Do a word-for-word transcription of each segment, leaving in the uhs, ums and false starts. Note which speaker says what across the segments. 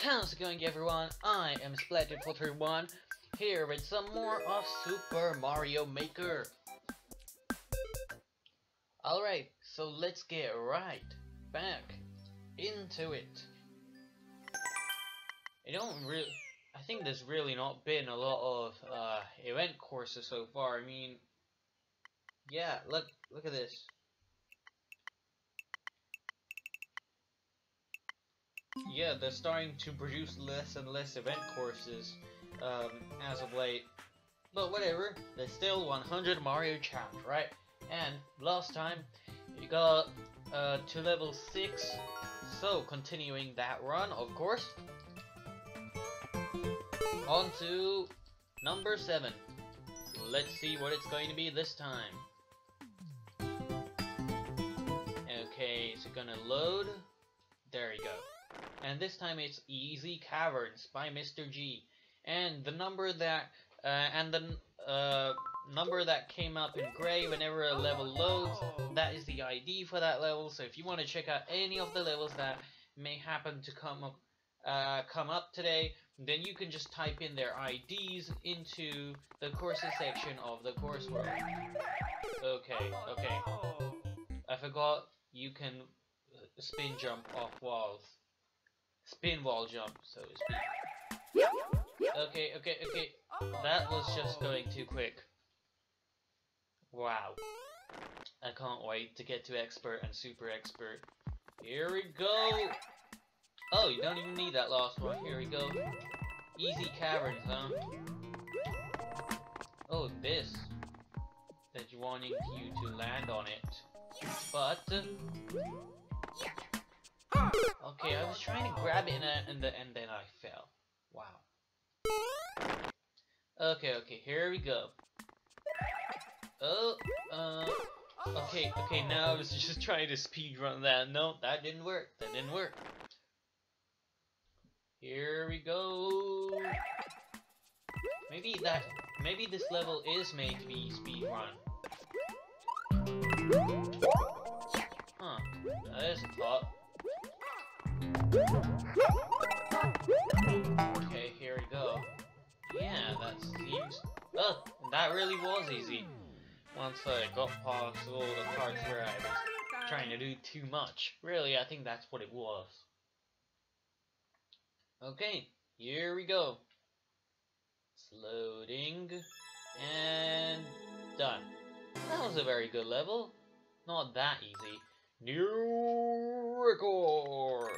Speaker 1: How's it going, everyone? I am Splendid Flutter one, here with some more of Super Mario Maker. Alright, so let's get right back into it. I don't really... I think there's really not been a lot of uh, event courses so far. I mean, yeah, look, look at this. Yeah, they're starting to produce less and less event courses um, as of late. But whatever, there's still one hundred Mario chapters, right? And last time, you got uh, to level six. So, continuing that run, of course. On to number seven. Let's see what it's going to be this time. Okay, is it gonna load? There you go. And this time it's Easy Caverns by Mister G. And the number that uh, and the uh, number that came up in gray whenever a level loads, that is the I D for that level. So if you want to check out any of the levels that may happen to come up uh, come up today, then you can just type in their I Ds into the courses section of the coursework. Okay, okay. I forgot you can spin jump off walls. Spin wall jump, so to speak. Okay, okay, okay. That was just going too quick. Wow. I can't wait to get to expert and super expert. Here we go! Oh, you don't even need that last one. Here we go. Easy caverns, huh? Oh, this. That you wanting you to land on it. But... Uh, okay, I was trying to grab it and, uh, and, the, and then I fell. Wow. Okay, okay, here we go. Oh, uh... Okay, okay, now I was just trying to speedrun that. No, that didn't work. That didn't work. Here we go. Maybe that, maybe this level is made to be speedrun. Huh, that is a thought. Okay, here we go. Yeah, that seems... Oh, that really was easy. Once I got past all the parts where I was trying to do too much. Really, I think that's what it was. Okay, here we go. It's loading. And done. That was a very good level. Not that easy. New record.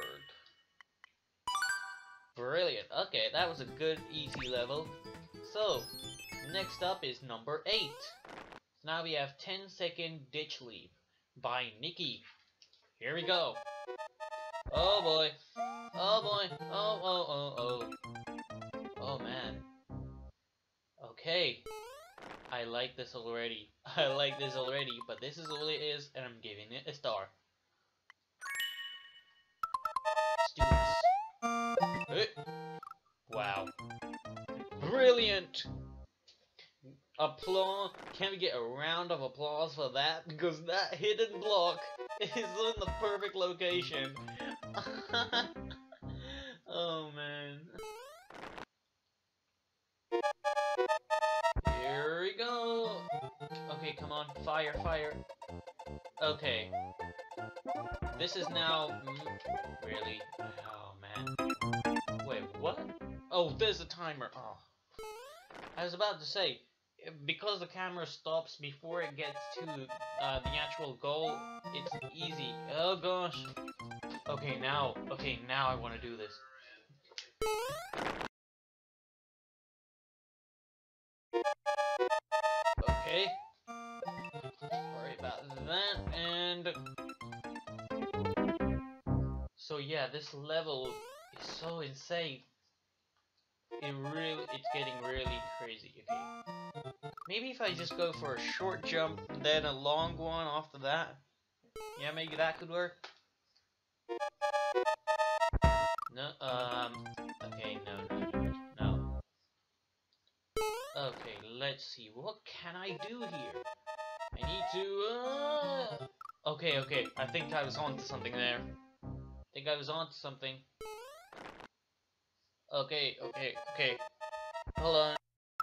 Speaker 1: Brilliant. Okay, that was a good, easy level. So, next up is number eight. So now we have ten second Ditch Leap by Nikki. Here we go. Oh boy. Oh boy. Oh, oh, oh, oh. Oh man. Okay. I like this already. I like this already, but this is all it is, and I'm giving it a star. Let's do this. Wow. Brilliant! Applause. Can we get a round of applause for that? Because that hidden block is in the perfect location. Oh man. Here we go. Okay, come on. Fire, fire. Okay. This is now... Mm, really? Oh man. Wait, what? Oh, there's a timer. Oh. I was about to say, because the camera stops before it gets to uh, the actual goal, it's easy. Oh gosh. Okay, now, okay, now I want to do this. Okay. Sorry about that, and... So yeah, this level is so insane. It really, it's getting really crazy. Okay. Maybe if I just go for a short jump, then a long one after that. Yeah, maybe that could work. No, um, okay, no, no, no, no. Okay, let's see, what can I do here? I need to, uh... Okay, okay, I think I was onto something there. I think I was onto something. Okay, okay, okay. Hold on.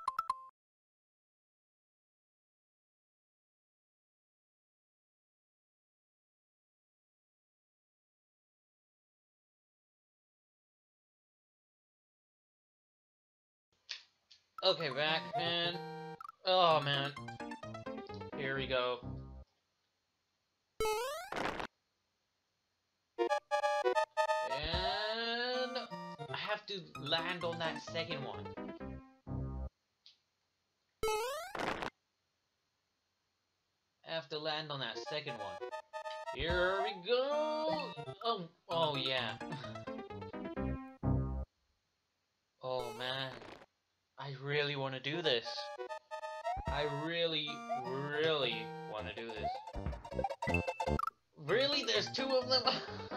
Speaker 1: Okay, back, man. Oh, man. Here we go. And I have to land on that second one. I have to land on that second one. Here we go. Oh, oh yeah. Oh man, I really want to do this. I really, really want to do this. Really? There's two of them?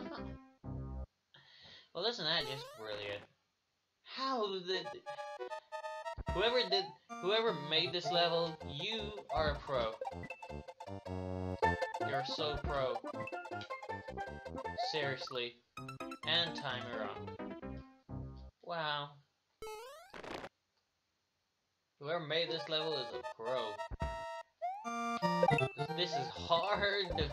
Speaker 1: Well, isn't that just brilliant? How did... Whoever did... Whoever made this level, you are a pro. You're so pro. Seriously. And timer on. Wow. Whoever made this level is a pro. This is hard.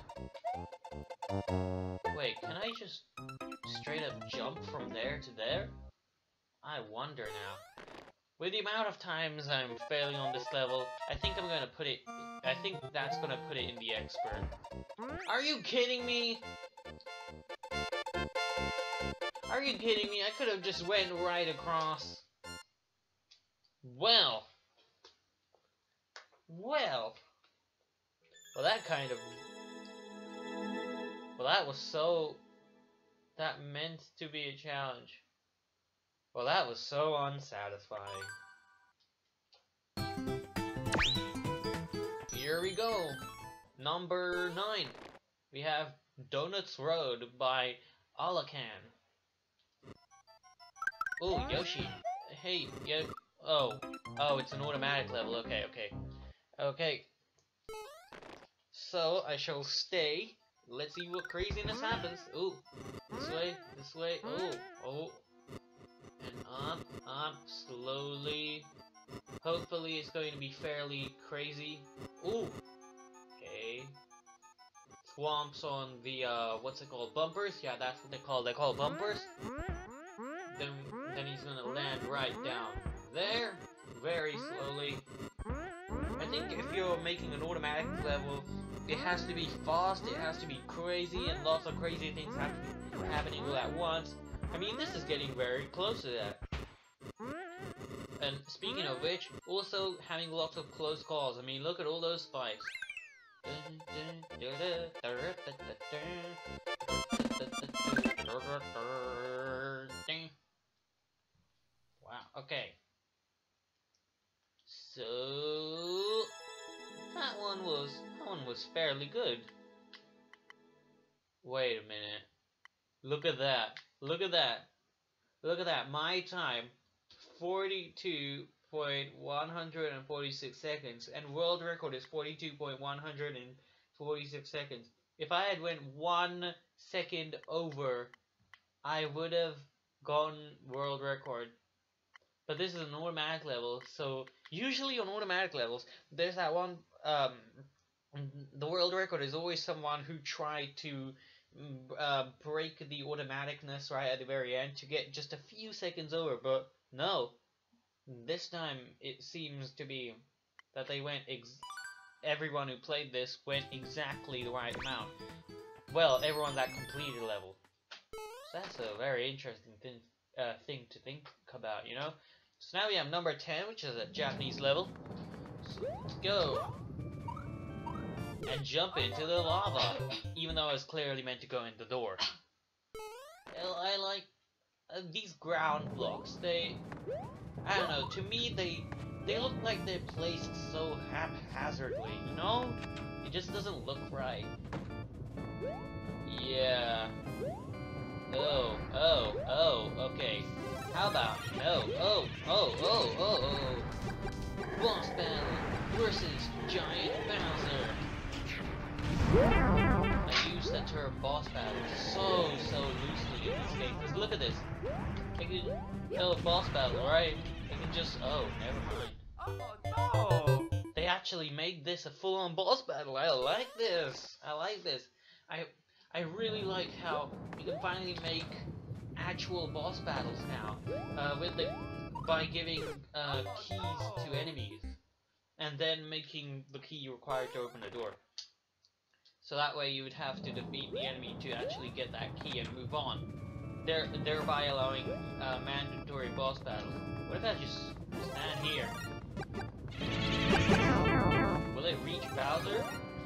Speaker 1: Wait, can I just straight up jump from there to there? I wonder now. With the amount of times I'm failing on this level, I think I'm gonna put it... I think that's gonna put it in the expert. Are you kidding me? Are you kidding me? I could have just went right across. Well. Well. Well, that kind of... Well, that was so... That meant to be a challenge. Well, that was so unsatisfying. Here we go. Number nine. We have Donuts Road by Alakan. Oh, Yoshi. Hey, yeah. Oh. Oh, it's an automatic level. Okay, okay. Okay. So, I shall stay. Let's see what craziness happens. Ooh. This way, this way. Oh, oh. And up, up, slowly. Hopefully it's going to be fairly crazy. Ooh. Okay. Swamps on the, uh, what's it called? Bumpers? Yeah, that's what they call. They call bumpers. Then, then he's gonna land right down there. Very slowly. I think if you're making an automatic level, it has to be fast, it has to be crazy, and lots of crazy things have to be happening all at once. I mean, this is getting very close to that. And speaking of which, also having lots of close calls. I mean, look at all those spikes. Wow, okay. So that one was that one was fairly good. Wait a minute. Look at that. Look at that. Look at that. My time, forty-two point one four six seconds, and world record is forty-two point one four six seconds. If I had went one second over, I would have gotten world record. But this is an automatic level, so usually on automatic levels, there's that one, um, the world record is always someone who tried to uh, break the automaticness right at the very end to get just a few seconds over, but no. This time, it seems to be that they went ex everyone who played this went exactly the right amount. Well, everyone that completed a level. So that's a very interesting thing, uh, thing to think about, you know? So now we have number ten, which is a Japanese level. So let's go. And jump into the lava, even though I was clearly meant to go in the door. I like uh, these ground blocks. They, I don't know, to me they they look like they're placed so haphazardly, you know? It just doesn't look right. Yeah. Oh, oh, oh, okay. How about, oh, oh, oh, oh, oh, oh. Boss battle versus Giant Bowser. I use the term boss battle so, so loosely in this okay, because look at this. I can, oh, boss battle, right? I can just, oh, never mind.
Speaker 2: Oh no!
Speaker 1: They actually made this a full-on boss battle. I like this. I like this. I I really like how you can finally make actual boss battles now, uh, with the by giving uh, keys to enemies, and then making the key required to open the door. So that way you would have to defeat the enemy to actually get that key and move on, there, thereby allowing uh, mandatory boss battles. What if I just stand here? Will it reach Bowser?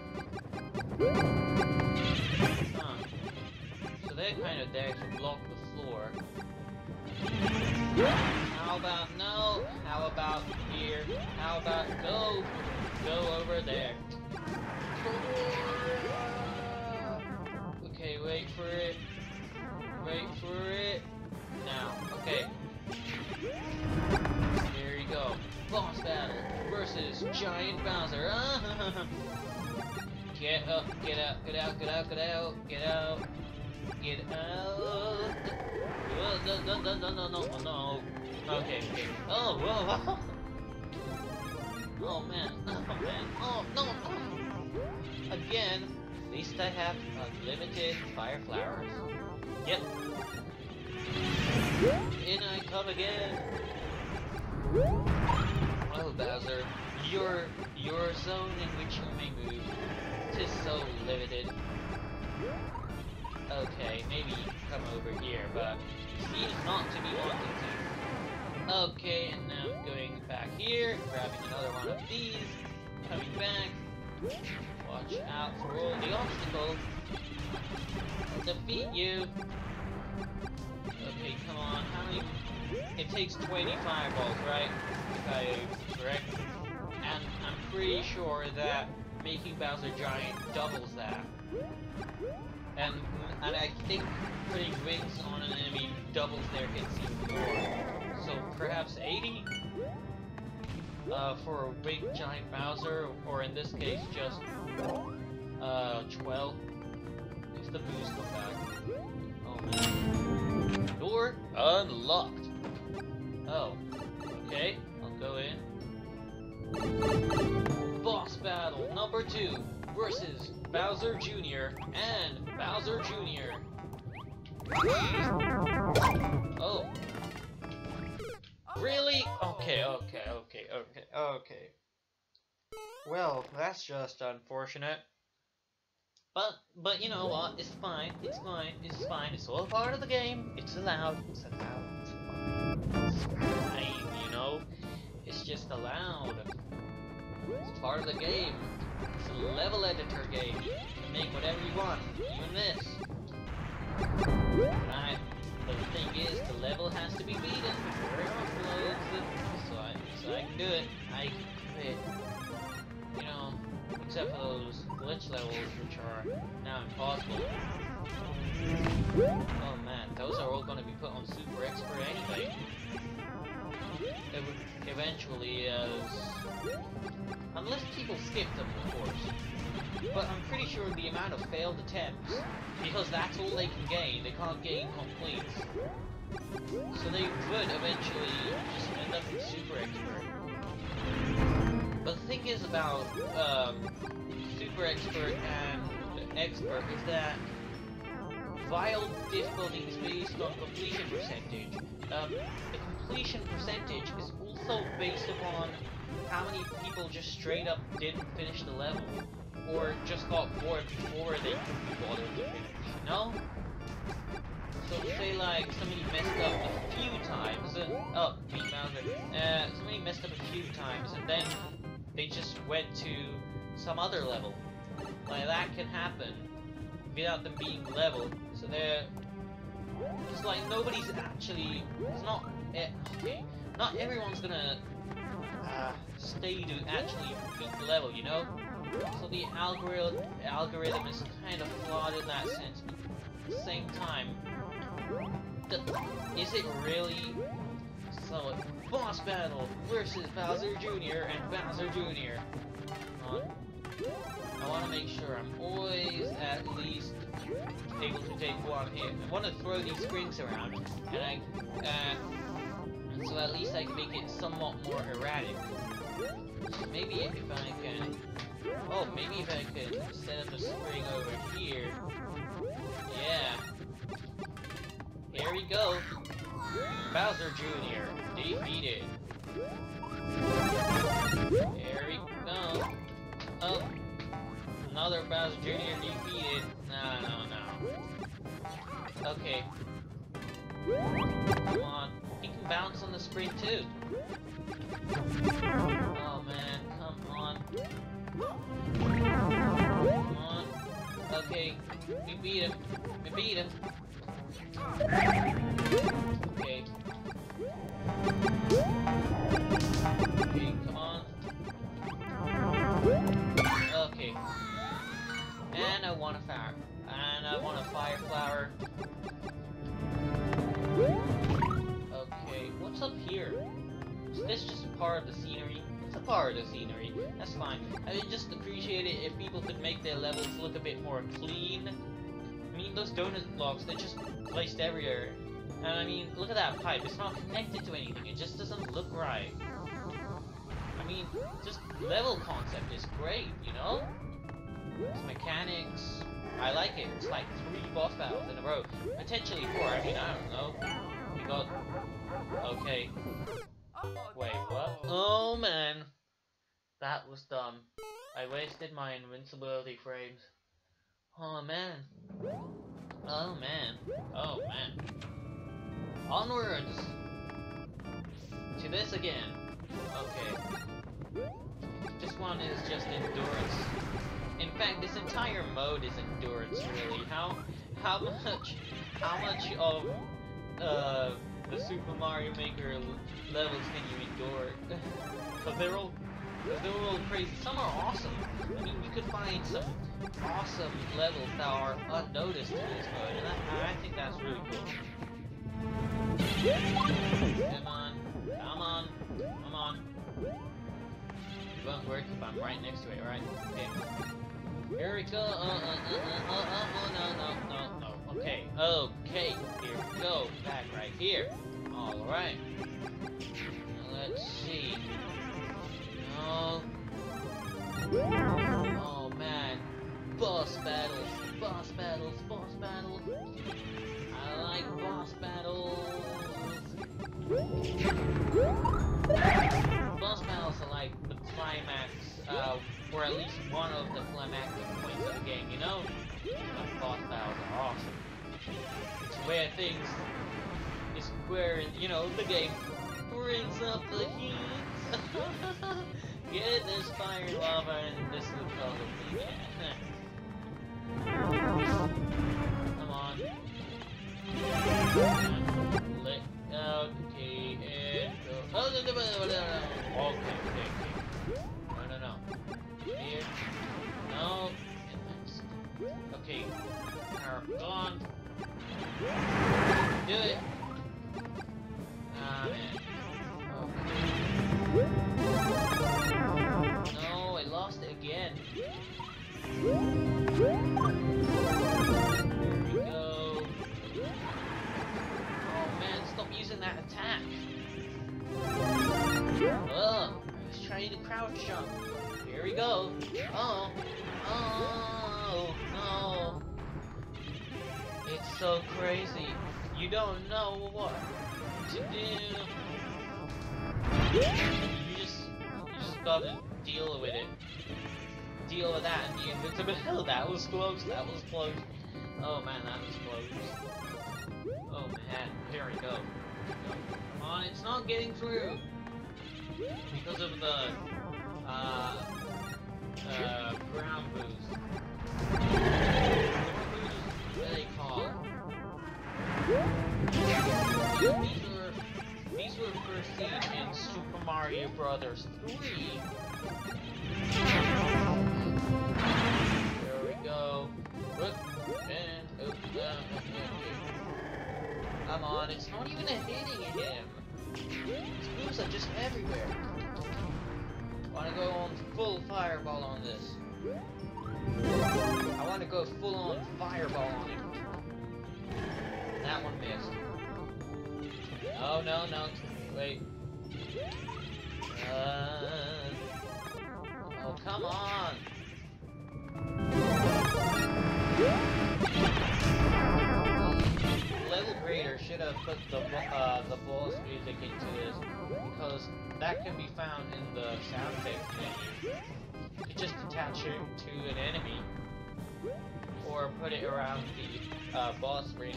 Speaker 1: Huh. So they're kind of there to block the floor. How about no? How about here? How about go? Go over there. Okay, wait for it. Wait for it. Now, okay. Here you go. Boss battle versus Giant Bowser. Get up, get out, get out, get out, get out, get out, get out. No, no, no, no, no, no, no. Okay, okay. Oh, whoa, whoa. Oh man, oh man, oh no, no. Again, at least I have unlimited fire flowers. Yep. In I come again. Oh Bowser, your your zone in which you may move, tis so limited. Okay, maybe come over here, but seems not to be wanting to. Okay, and now I'm going back here, grabbing another one of these, coming back. Watch out for all the obstacles. I'll defeat you. Okay, come on. How many? It takes twenty fireballs, right? If I'm correct. And I'm pretty sure that making Bowser giant doubles that. And and I think putting wings on an enemy doubles their hits even more. So perhaps eighty? Uh, for a big giant Bowser, or in this case just uh, twelve, if the boos come back. Oh man. Door unlocked. Oh, okay, I'll go in. Boss battle number two versus Bowser Junior and Bowser Junior Oh. Really? Okay, okay, okay, okay, okay. Well, that's just unfortunate. But, but you know what? It's fine. It's fine. It's fine. It's all part of the game. It's allowed. It's allowed. It's fine. It's fine, you know? It's just allowed. It's part of the game. It's a level editor game. You can make whatever you want. Even this. Right? But the thing is, the level has to be beaten before it uploads. So I, so I can do it. I can do it. You know, except for those glitch levels, which are now impossible. Oh man, those are all going to be put on Super Expert anyway. It would eventually, as unless people skip them, of course. But I'm pretty sure the amount of failed attempts, because that's all they can gain, they can't gain completes. So they would eventually just end up with Super Expert. But the thing is about um, Super Expert and Expert is that while difficulty is based on completion percentage, um, the completion percentage is also based upon how many people just straight up didn't finish the level, or just got bored before they bothered to finish, you know? So say like somebody messed up a few times, uh, oh, me Bowser, uh, somebody messed up a few times and then they just went to some other level. Like that can happen without them being leveled, so they're just like nobody's actually, it's not, eh, okay, not everyone's gonna uh, stay to actually beat the level, you know? So the algorithm, algorithm is kind of flawed in that sense. At the same time, the, is it really? So, boss battle versus Bowser Junior and Bowser Junior Uh, I want to make sure I'm always at least able to Okay, go on here. I want to throw these springs around, and I, uh, so at least I can make it somewhat more erratic. So maybe if I can, oh, maybe if I could set up a spring over here. Yeah. Here we go. Bowser Junior defeated. Here we go. Oh, another Bowser Junior defeated. No, no, no. Okay. Come on. He can bounce on the spring too. Oh man, come on. Come on. Okay, we beat him. We beat him. Okay. Okay, come on. Okay. And I want a fire. And I want a fire flower. Okay, what's up here? Is this just a part of the scenery? It's a part of the scenery. That's fine. I would just appreciate it if people could make their levels look a bit more clean. I mean, those donut blocks, they're just placed everywhere. And I mean, look at that pipe. It's not connected to anything. It just doesn't look right. I mean, just level concept is great, you know? It's mechanics. I like it. It's like three boss battles in a row. Potentially four. I mean, I don't know. We got... Okay. Wait, what? Oh, man. That was dumb. I wasted my invincibility frames. Oh, man. Oh, man. Oh, man. Onwards! To this again. Okay. This one is just endurance. In fact, this entire mode is endurance, really. How how much how much of uh, the Super Mario Maker levels can you endure? Because they're all cause they're all crazy. Some are awesome. I mean, you could find some awesome levels that are unnoticed in this mode, and I, I think that's really cool. Come on, come on, come on. It won't work if I'm right next to it, right? Okay. Here we go. Uh, uh, uh, uh, uh, uh, oh, no, no, no, no. Okay, okay. Here we go. Back right here. All right. Now let's see. No. Oh man. Boss battles. Boss battles. Boss battles. I like boss battles. Boss battles are like the climax, uh, or at least one of the climactic points of the game, you know? Like, boss battles are awesome. It's where things is where, you know, the game brings up the heat. Get this fire lava and this will probably come on. Let okay and go. Oh, no, no, no, no, no. Okay, okay, okay. No, no, no. Here. No. Okay. Power gone. Do it. Ah, man. Okay. No, I lost it again. There we go. Oh man, stop using that attack. Ugh, I was trying to crouch jump. Here we go. Oh, oh, no. It's so crazy. You don't know what to do. You just, you just gotta deal with it. Deal with that and the invincibility. That was close. That was close. Oh man, that was close. Oh man, here we go. Come on, it's not getting through because of the uh, uh, ground boost. What are they called? These were these were first seen in Super Mario Brothers three. There we go. Whoop, and oh, down, come on, it's not even hitting him. These boosts are just everywhere. Wanna go on full fireball on this. I wanna go full on fireball on him. that one missed. No, no, no. Wait. Uh, oh, come on. Level creator should have put the uh, the boss music into this, because that can be found in the sound effects menu. You could just attach it to an enemy, or put it around the uh, boss arena.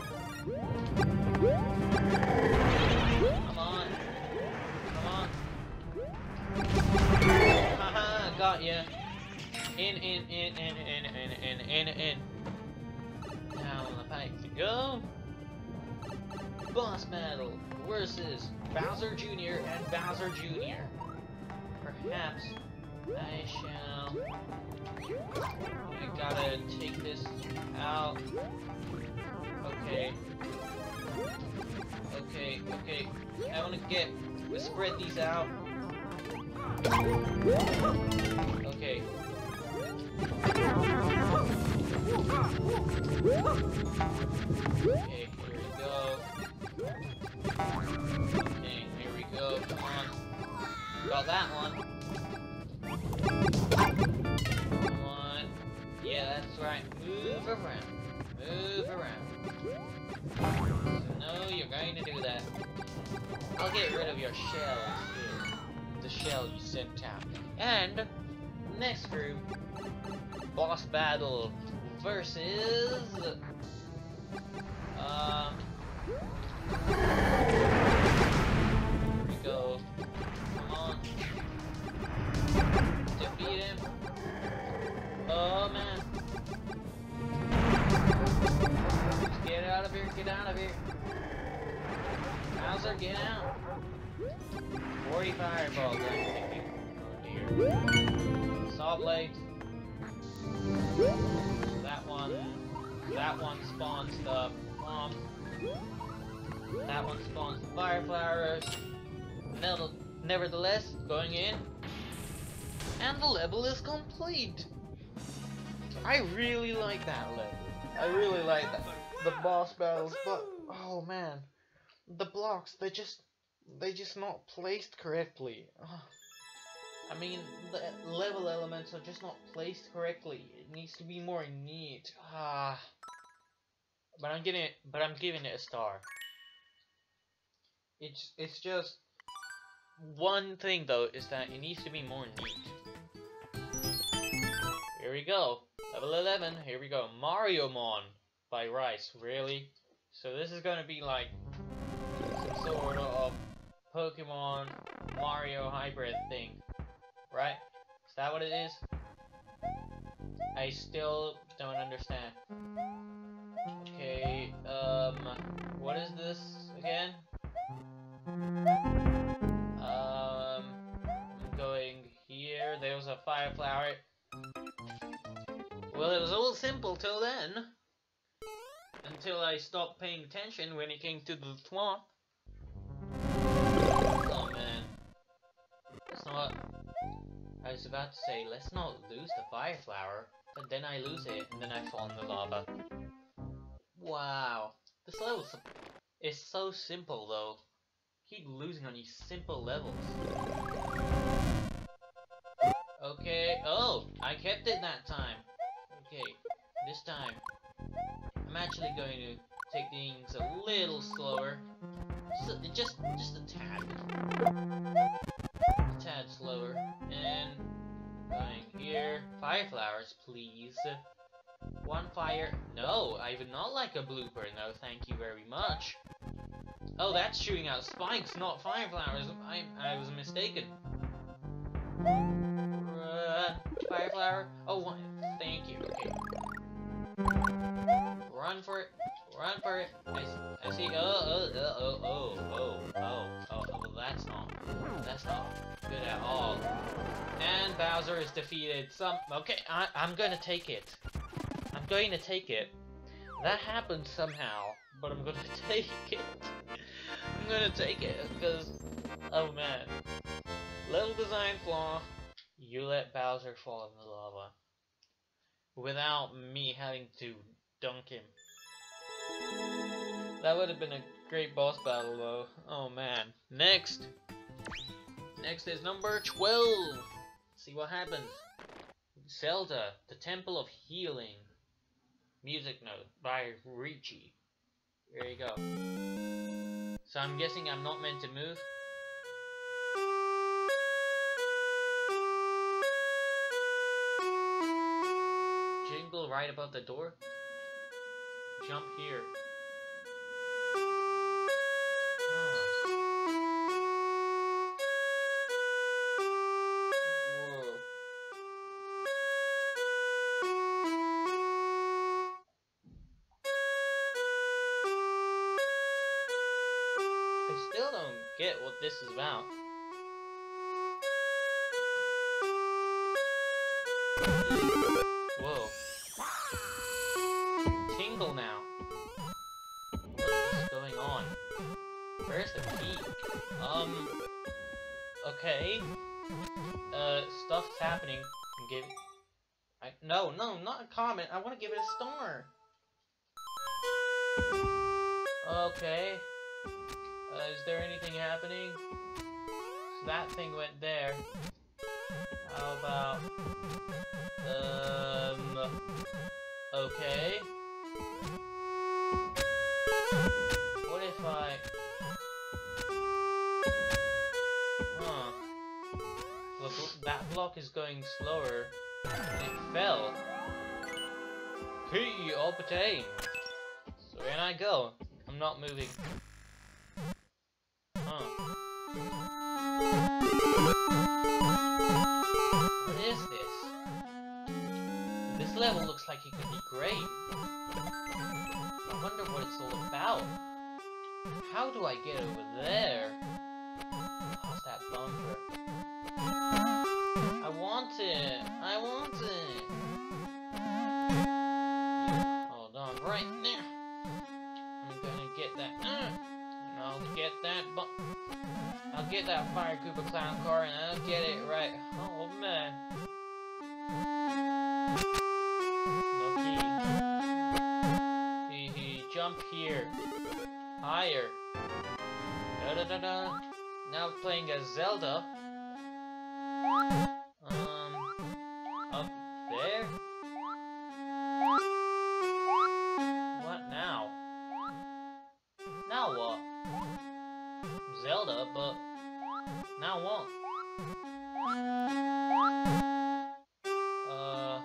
Speaker 1: Come on, come on! Haha, got ya! In, in, in, in, in, in, in, in, in. Down the pipe to go. Boss battle versus Bowser Junior and Bowser Junior Perhaps I shall. I gotta take this out. Okay. Okay, okay. I wanna get. Spread these out. Okay. Okay, here we go. Okay, here we go. Come on. Got that one. Come on. Yeah, that's right. Move around. Move around. No, you're going to do that. I'll get rid of your shell too. The shell you sent out. And next room, boss battle versus um here we go. Come on. Defeat him. Oh man. Just get out of here, get out of here. Bowser, get out. forty fireballs, I'm thinking. Oh dear. Saw blades. So that one, that one spawns the bomb. That one spawns the fire flowers. Nevertheless, going in, and the level is complete. I really like that level. I really like that. The boss battles, but oh man, the blocks, they just, they just not placed correctly. Ugh. I mean, the level elements are just not placed correctly. It needs to be more neat. Ah, but I'm giving it, but I'm giving it a star. It's, it's just one thing though, is that it needs to be more neat. Here we go, level eleven. Here we go, Mario Mon by Rice. Really? So this is gonna be like some sort of Pokemon Mario hybrid thing. Right? Is that what it is? I still don't understand. Okay, um, what is this again? Um, I'm going here. There was a fire flower. Well, it was all simple till then. Until I stopped paying attention when it came to the swamp. Oh man. That's not... I was about to say, let's not lose the fire flower, but then I lose it, and then I fall in the lava. Wow, this level is so simple though. Keep losing on these simple levels. Okay, oh, I kept it that time. Okay, this time, I'm actually going to take things a little slower. Just, just, just a tad. A tad slower. And going here. Fire flowers, please. One fire. No, I would not like a blooper. No, thank you very much. Oh, that's shooting out spikes, not fire flowers. I, I was mistaken. Run, fire flower. Oh, one. Thank you. Okay. Run for it. Run for it. I, I see. Oh, oh, oh, oh, oh, oh, oh, oh. Well, that's not. That's not good at all. And Bowser is defeated. Some. Okay, I, I'm gonna take it. I'm going to take it. That happened somehow, but I'm gonna take it. I'm gonna take it because, oh man, level design flaw. You let Bowser fall in the lava without me having to dunk him. That would have been a great boss battle though. Oh man. Next! Next is number twelve! Let's see what happens. Zelda, the Temple of Healing. Music note by Richie. There you go. So I'm guessing I'm not meant to move. Jingle right above the door. Jump here. Still don't get what this is about. Whoa. Tingle now. What is going on? Where's the key? Um. Okay. Uh, stuff's happening. I'm giving. I no no not a comment. I want to give it a star. Okay. Uh, is there anything happening? So that thing went there. How about... Um... Okay. What if I... Huh. Well, that block is going slower. And it fell. Key obtained. So in I go. I'm not moving. Huh. What is this? This level looks like it could be great. I wonder what it's all about. How do I get over there? How's that bumper? I want it! I want it! Hold on, right there! I'm gonna get that. Uh, and I'll get that bump. I'll get that Fire Koopa Clown car and I'll get it right. Oh man. No key. Hee hee, jump here. Higher. Da da da da. Now playing as Zelda. Um, up there? What now? Now what? Zelda, but now what? Uh,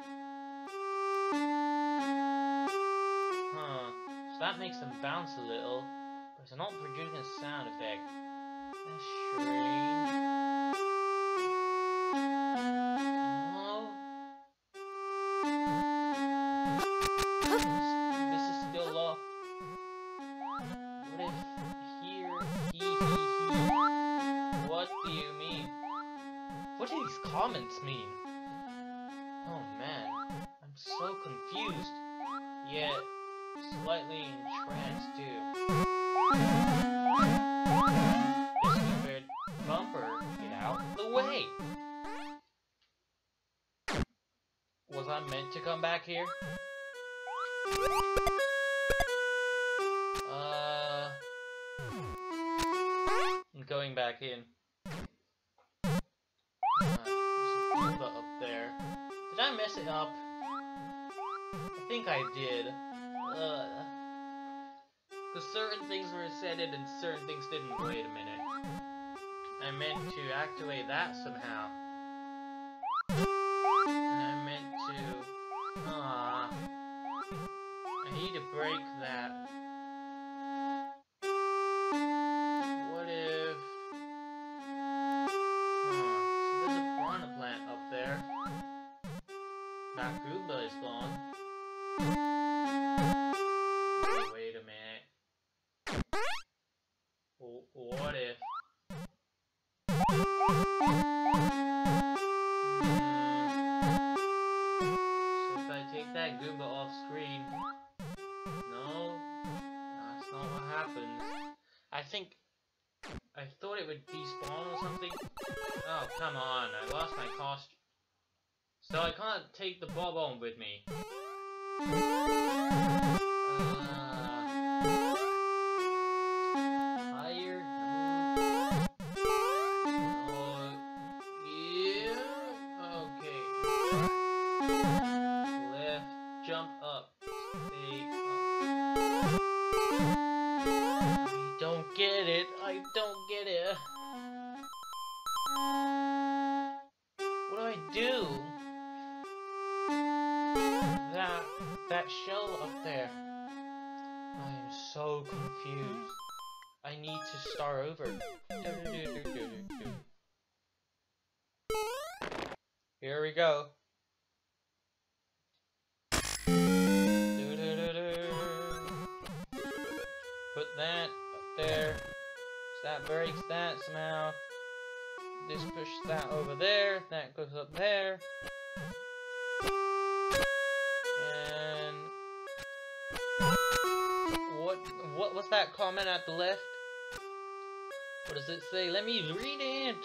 Speaker 1: huh. So that makes them bounce a little, but it's not producing a sound effect. That's strange. No. This is still locked. What if here? Hee hee hee. What do you mean? What do these comments mean? Oh man, I'm so confused, yet slightly entranced too. This stupid bumper, get out the way! Was I meant to come back here? Uh, I'm going back in. Uh, there's a Goomba up there. Did I mess it up? I think I did. Uh, Because certain things were said it and certain things didn't. Wait a minute. I meant to activate that somehow. And I meant to... Ah. I need to break that. What if... Huh. So there's a piranha plant up there. That Goomba is gone. Wait a minute. W what if... Goomba off screen. No, that's not what happens. I think I thought it would despawn or something. Oh come on! I lost my costume, so I can't take the bob on with me. Uh... so confused. I need to start over. Here we go. Put that up there. So that breaks that somehow. This pushes that over there. That goes up there. And what what was that comment at the left? What does it say? Let me read it.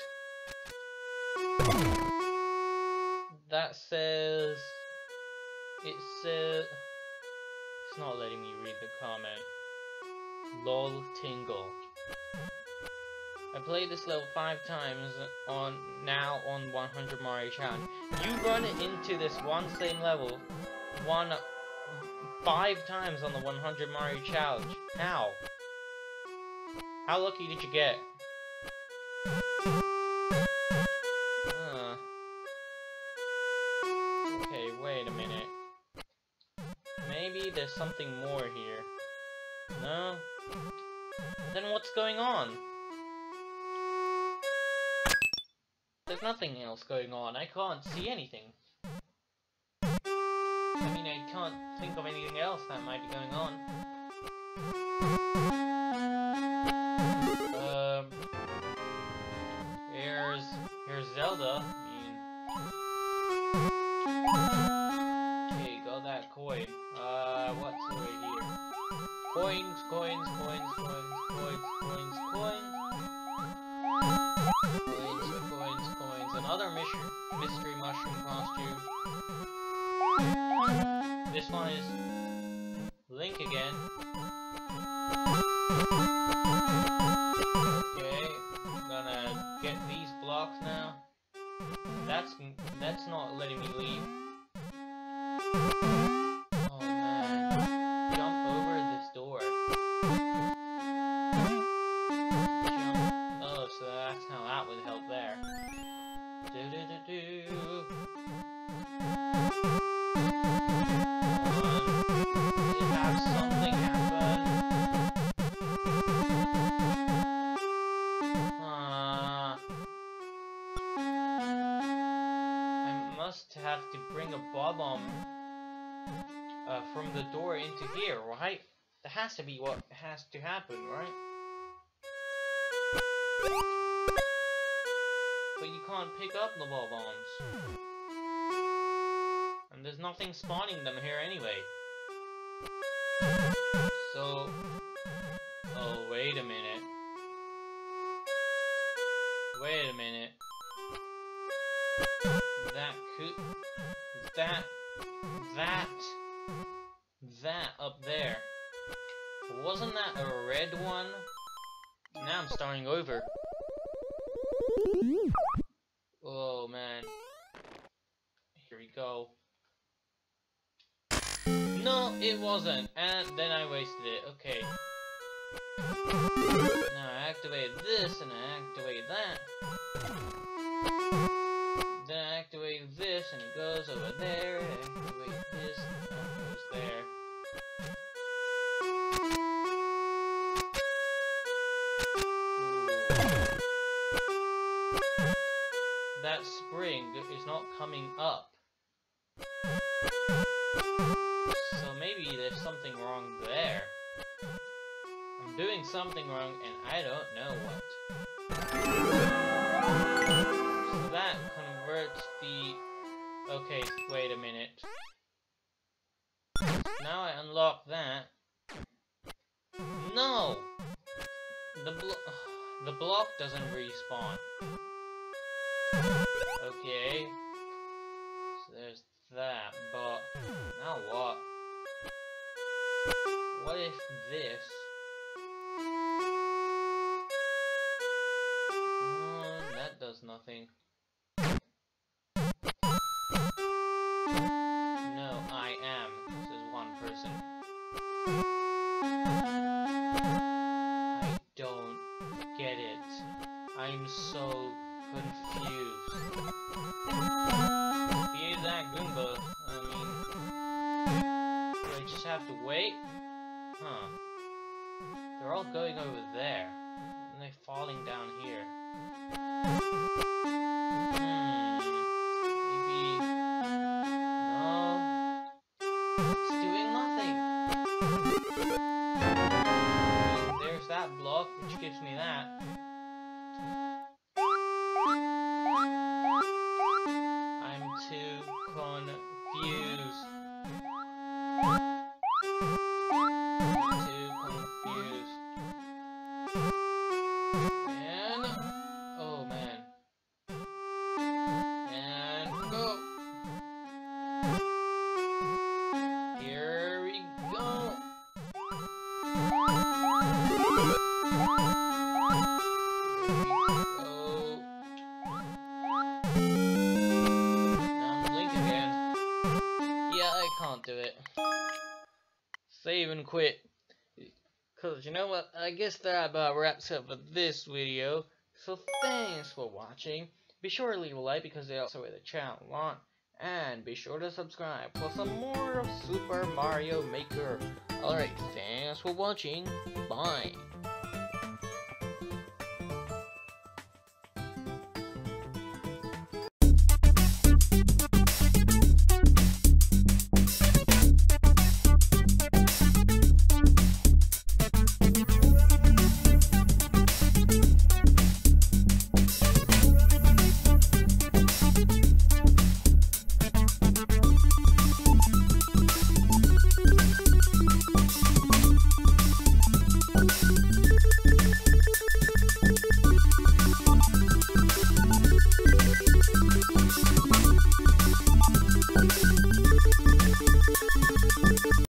Speaker 1: That says it says it's not letting me read the comment. Lol tingle. I played this level five times on now on one hundred Mario Challenge. You run into this one same level one five times on the one hundred Mario Challenge. How? How lucky did you get? Huh. Okay, wait a minute. Maybe there's something more here. No? Then what's going on? There's nothing else going on. I can't see anything. I mean, I can't think of anything else that might be going on. Um, here's here's Zelda. I mean, okay, got that coin. Uh, what's over here? Coins, coins, coins, coins, coins, coins, coins. Coins, coins, coins. Another mystery, mystery mushroom costume. This one is Link again. Okay, I'm gonna get these blocks now. That's that's not letting me leave. Oh man, jump over this door. Jump. Oh, so that's how that would help there. Do do do do. Have something happen. Uh, I must have to bring a bomb uh, from the door into here, right? That has to be what has to happen, right? But you can't pick up the ball bombs. And there's nothing spawning them here anyway. So, oh, wait a minute. Wait a minute. That could, that, that, that up there. Wasn't that a red one? Now I'm starting over. Oh man. Here we go. No, it wasn't, and then I wasted it. Okay. Now I activate this, and I activate that. Then I activate this, and it goes over there, and I activate this, and it goes there. Ooh. That spring is not coming up. So maybe there's something wrong there. I'm doing something wrong and I don't know what. So that converts the... Okay, wait a minute. Now I unlock that. No! The, blo the block doesn't respawn. Okay. So there's that, but now what? What if this? Uh, that does nothing. No, I am. This is one person. I don't get it. I'm so confused. Be that Goomba. I mean, do I just have to wait? Huh. They're all going over there. And they're falling down here. Hmm. Maybe... No. It's doing nothing. There's that block, which gives me that. I'm too confused. I'm too confused. And... Oh, man. And go! Here we go! Can't do it. Save and quit. Cause you know what? I guess that about wraps up for this video. So thanks for watching. Be sure to leave a like because they also way the channel on. And be sure to subscribe for some more of Super Mario Maker. Alright, thanks for watching. Bye.